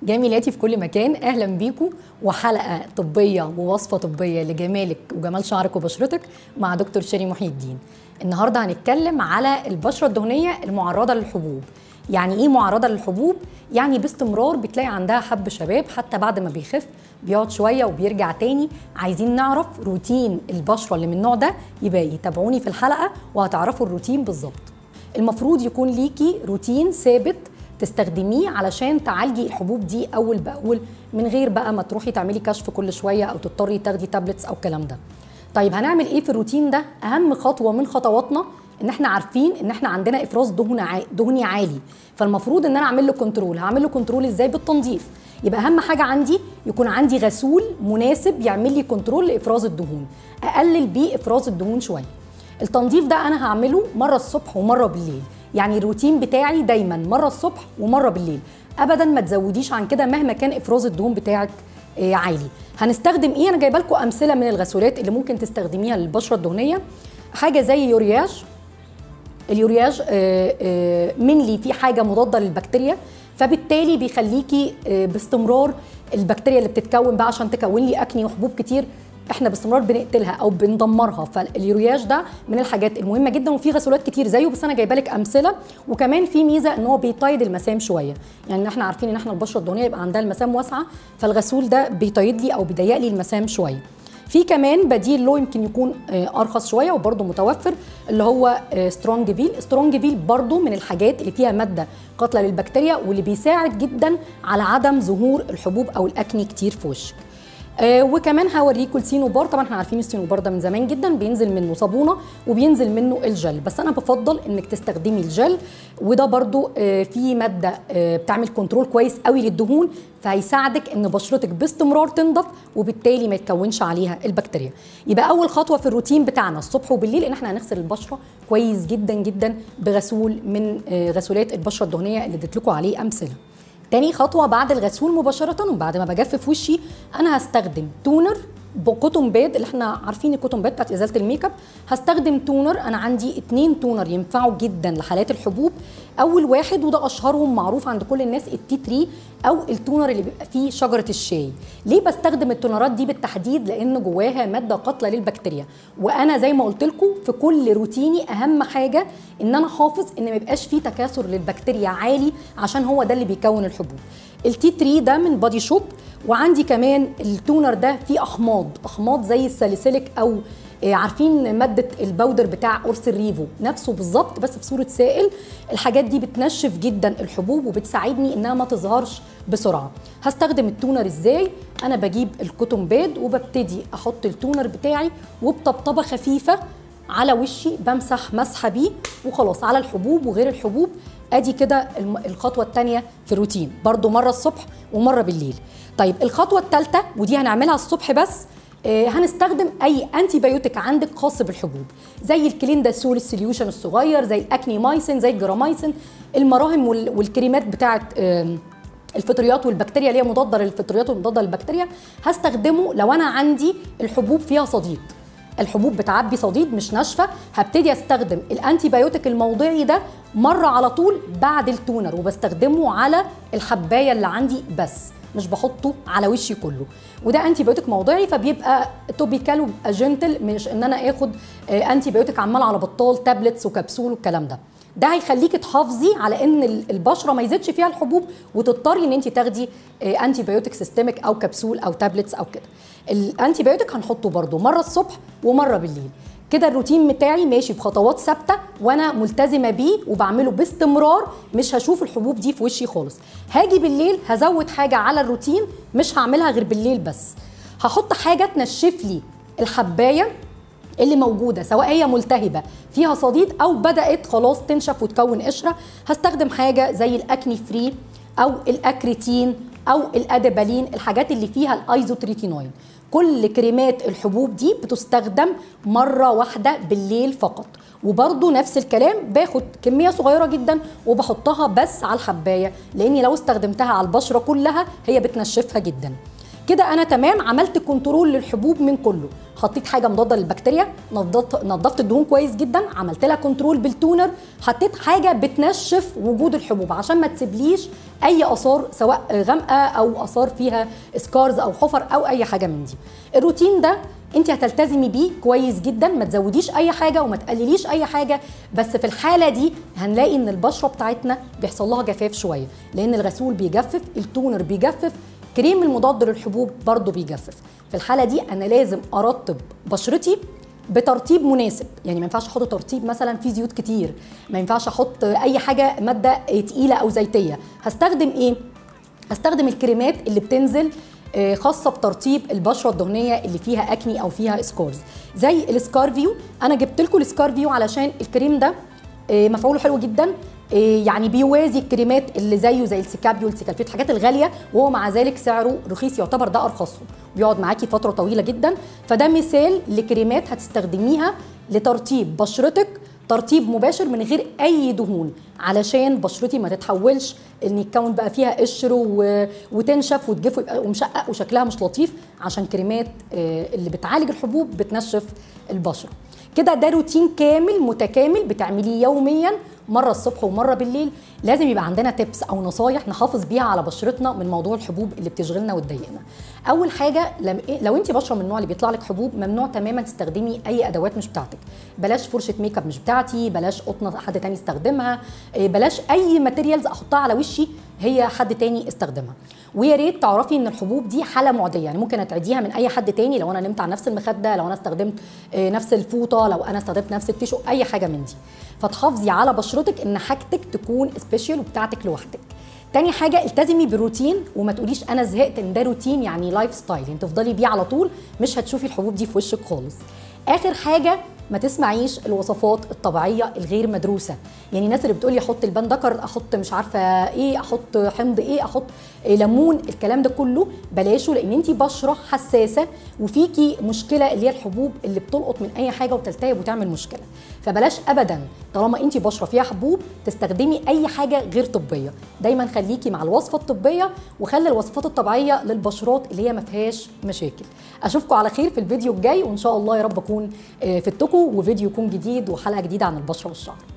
جميلاتي في كل مكان، اهلا بيكم وحلقه طبيه ووصفه طبيه لجمالك وجمال شعرك وبشرتك مع دكتور شيري محي الدين. النهارده هنتكلم على البشره الدهنيه المعرضه للحبوب. يعني ايه معرضه للحبوب؟ يعني باستمرار بتلاقي عندها حب شباب حتى بعد ما بيخف بيقعد شويه وبيرجع تاني. عايزين نعرف روتين البشره اللي من النوع ده، يبقى يتابعوني في الحلقه وهتعرفوا الروتين بالظبط. المفروض يكون ليكي روتين ثابت تستخدميه علشان تعالجي الحبوب دي اول باول، من غير بقى ما تروحي تعملي كشف كل شويه او تضطري تاخدي تابلتس او الكلام ده. طيب هنعمل ايه في الروتين ده؟ اهم خطوه من خطواتنا ان احنا عارفين ان احنا عندنا افراز دهني عالي، فالمفروض ان انا اعمل له كنترول. هعمل له كنترول ازاي؟ بالتنظيف. يبقى اهم حاجه عندي يكون عندي غسول مناسب يعمل لي كنترول لافراز الدهون، اقلل بيه افراز الدهون شويه. التنظيف ده انا هعمله مره الصبح ومره بالليل، يعني الروتين بتاعي دايما مره الصبح ومره بالليل، ابدا ما تزوديش عن كده مهما كان افراز الدهون بتاعك عالي. هنستخدم ايه؟ انا جايبه لكم امثله من الغسولات اللي ممكن تستخدميها للبشره الدهنيه. حاجه زي يورياج. اليورياج منلي فيه حاجه مضاده للبكتيريا، فبالتالي بيخليكي باستمرار البكتيريا اللي بتتكون بقى عشان تكون لي اكني وحبوب كتير احنا باستمرار بنقتلها او بندمرها. فاليورياج ده من الحاجات المهمه جدا، وفي غسولات كتير زيه بس انا جايبه لك امثله. وكمان في ميزه ان هو بيطيد المسام شويه، يعني احنا عارفين ان احنا البشره الدهنيه يبقى عندها المسام واسعه، فالغسول ده بيطيد لي او بيضيق لي المسام شويه. في كمان بديل له يمكن يكون ارخص شويه وبرده متوفر، اللي هو سترونج فيل. سترونج فيل برده من الحاجات اللي فيها ماده قاتله للبكتيريا واللي بيساعد جدا على عدم ظهور الحبوب او الاكني كتير في وشك. وكمان هوريكم السينوبار. طبعا احنا عارفين السينوبار ده من زمان جدا، بينزل منه صابونه وبينزل منه الجل، بس انا بفضل انك تستخدمي الجل، وده برضو فيه ماده بتعمل كنترول كويس قوي للدهون، فهيساعدك ان بشرتك باستمرار تنضف وبالتالي ما يتكونش عليها البكتيريا. يبقى اول خطوه في الروتين بتاعنا الصبح وبالليل ان احنا هنغسل البشره كويس جدا جدا بغسول من غسولات البشره الدهنيه اللي اديت لكم عليه امثله. تاني خطوة بعد الغسول مباشرة وبعد ما بجفف وشي، أنا هستخدم تونر بكوتون باد، اللي احنا عارفين الكوتون باد بتاعت ازاله الميك اب. هستخدم تونر، انا عندي 2 تونر ينفعوا جدا لحالات الحبوب. اول واحد وده اشهرهم معروف عند كل الناس التي 3 او التونر اللي بيبقى فيه شجره الشاي. ليه بستخدم التونرات دي بالتحديد؟ لان جواها ماده قاتله للبكتيريا، وانا زي ما قلت لكم في كل روتيني اهم حاجه ان انا حافظ ان ما يبقاش فيه تكاثر للبكتيريا عالي، عشان هو ده اللي بيكون الحبوب. التي 3 ده من بادي شوب. وعندي كمان التونر ده فيه احماض زي الساليسيليك، او عارفين ماده البودر بتاع قرص الريفو نفسه بالظبط بس في صوره سائل. الحاجات دي بتنشف جدا الحبوب وبتساعدني انها ما تظهرش بسرعه. هستخدم التونر ازاي؟ انا بجيب الكوتون باد وببتدي احط التونر بتاعي وبطبطبه خفيفه على وشي، بمسح مسحه بيه وخلاص على الحبوب وغير الحبوب. ادي كده الخطوه الثانيه في الروتين، برضو مره الصبح ومره بالليل. طيب الخطوه الثالثه ودي هنعملها الصبح بس، هنستخدم اي انتي بايوتيك عندك خاص بالحبوب، زي الكلينداسول السوليوشن الصغير، زي الاكني مايسين، زي الجرامايسين، المراهم والكريمات بتاعه الفطريات والبكتيريا اللي هي مضاده للفطريات ومضاده للبكتيريا. هستخدمه لو انا عندي الحبوب فيها صديد، الحبوب بتعبي صديد مش ناشفه، هبتدي استخدم الانتي بايوتيك الموضعي ده مره على طول بعد التونر، وبستخدمه على الحبايه اللي عندي بس، مش بحطه على وشي كله. وده انتي بايوتيك موضعي فبيبقى توبيكال وبيبقى جنتل، مش ان انا اخد انتي بايوتيك عمال على بطال تابلتس وكبسول والكلام ده. ده هيخليكي تحافظي على ان البشره ما يزيدش فيها الحبوب وتضطري ان انت تاخدي انتي بايوتيك سيستميك او كبسول او تابلتس او كده. الانتي بايوتيك هنحطه برده مره الصبح ومره بالليل. كده الروتين بتاعي ماشي بخطوات ثابته وانا ملتزمه بيه وبعمله باستمرار، مش هشوف الحبوب دي في وشي خالص. هاجي بالليل هزود حاجه على الروتين مش هعملها غير بالليل بس، هحط حاجه تنشف لي الحبايه اللي موجوده، سواء هي ملتهبه فيها صديد او بدات خلاص تنشف وتكون قشره. هستخدم حاجه زي الاكني فري او الاكريتين او الادبالين، الحاجات اللي فيها الايزوتريتينوين. كل كريمات الحبوب دي بتستخدم مره واحده بالليل فقط، وبرده نفس الكلام باخد كميه صغيره جدا وبحطها بس على الحبايه، لاني لو استخدمتها على البشره كلها هي بتنشفها جدا. كده انا تمام، عملت كنترول للحبوب من كله. حطيت حاجه مضاده للبكتيريا، نظفت الدهون كويس جدا، عملت لها كنترول بالتونر، حطيت حاجه بتنشف وجود الحبوب عشان ما تسيبليش اي اثار سواء غامقه او اثار فيها سكارز او حفر او اي حاجه من دي. الروتين ده انت هتلتزمي بيه كويس جدا، ما تزوديش اي حاجه وما تقلليش اي حاجه. بس في الحاله دي هنلاقي ان البشره بتاعتنا بيحصل لها جفاف شويه، لان الغسول بيجفف، التونر بيجفف، كريم المضاد للحبوب برضو بيجفف. في الحاله دي انا لازم ارطب بشرتي بترطيب مناسب. يعني ما ينفعش احط ترطيب مثلا فيه زيوت كتير، ما ينفعش احط اي حاجه ماده تقيله او زيتيه. هستخدم ايه؟ هستخدم الكريمات اللي بتنزل خاصه بترطيب البشره الدهنيه اللي فيها اكني او فيها سكارز، زي السكارفيو. انا جبت لكم السكارفيو علشان الكريم ده مفعوله حلو جدا، يعني بيوازي الكريمات اللي زيه زي السيكابيو والسيكالفيت، الحاجات الغاليه، وهو مع ذلك سعره رخيص، يعتبر ده ارخصهم، بيقعد معاكي فتره طويله جدا. فده مثال لكريمات هتستخدميها لترطيب بشرتك ترطيب مباشر من غير اي دهون، علشان بشرتي ما تتحولش ان يتكون بقى فيها قشر وتنشف وتجف ويبقى ومشقق وشكلها مش لطيف، عشان كريمات اللي بتعالج الحبوب بتنشف البشره. كده ده روتين كامل متكامل بتعمليه يوميا، مره الصبح ومره بالليل. لازم يبقى عندنا تيبس او نصايح نحافظ بيها على بشرتنا من موضوع الحبوب اللي بتشغلنا وتضايقنا. اول حاجه، لو انت بشره من النوع اللي بيطلع لك حبوب، ممنوع تماما تستخدمي اي ادوات مش بتاعتك. بلاش فرشه ميك اب مش بتاعتي، بلاش قطنه حد تاني يستخدمها، بلاش اي ماتيريالز احطها على وشي هي حد تاني استخدمها. ويا ريت تعرفي ان الحبوب دي حاله معديه، يعني ممكن اتعديها من اي حد تاني، لو انا نمت على نفس المخده، لو انا استخدمت نفس الفوطه، لو انا استخدمت نفس التيشو، اي حاجه من دي. فتحافظي على بشرتك ان حاجتك تكون سبيشال وبتاعتك لوحدك. تاني حاجه، التزمي بالروتين وما تقوليش انا زهقت، ان ده روتين يعني لايف ستايل، يعني تفضلي بيه على طول، مش هتشوفي الحبوب دي في وشك خالص. اخر حاجه، ما تسمعيش الوصفات الطبيعيه الغير مدروسه. يعني الناس اللي بتقولي احط البندكر، احط مش عارفه ايه، احط حمض ايه، احط ليمون، الكلام ده كله بلاشه، لان انت بشره حساسه وفيكي مشكله اللي هي الحبوب اللي بتلقط من اي حاجه وتلتهب وتعمل مشكله. فبلاش ابدا طالما انت بشره فيها حبوب تستخدمي اي حاجه غير طبيه. دايما خليكي مع الوصفه الطبيه، وخلي الوصفات الطبيعيه للبشرات اللي هي ما فيهاش مشاكل. اشوفكم على خير في الفيديو الجاي، وان شاء الله يا رب اكون فدتكم، وفيديو يكون جديد وحلقه جديده عن البشره والشعر.